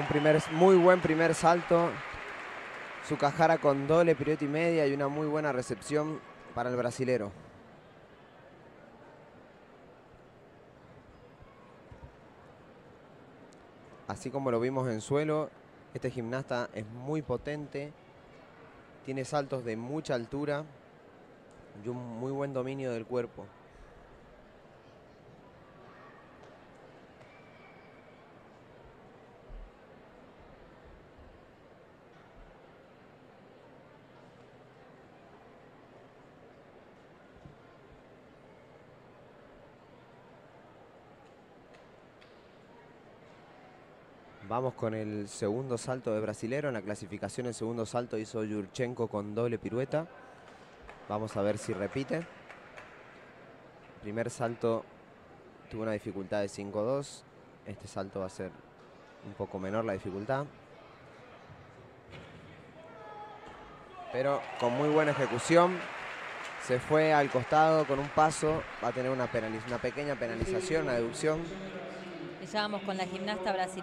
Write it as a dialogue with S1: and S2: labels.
S1: Muy buen primer salto. Sukahara con doble pirueta y media y una muy buena recepción para el brasilero. Así como lo vimos en suelo, este gimnasta es muy potente, tiene saltos de mucha altura y un muy buen dominio del cuerpo. Vamos con el segundo salto de brasilero. En la clasificación el segundo salto hizo Yurchenko con doble pirueta. Vamos a ver si repite. El primer salto tuvo una dificultad de 5.2. Este salto va a ser un poco menor la dificultad. Pero con muy buena ejecución. Se fue al costado con un paso. Va a tener una pequeña penalización, una deducción.
S2: Ya vamos con la gimnasta brasileña.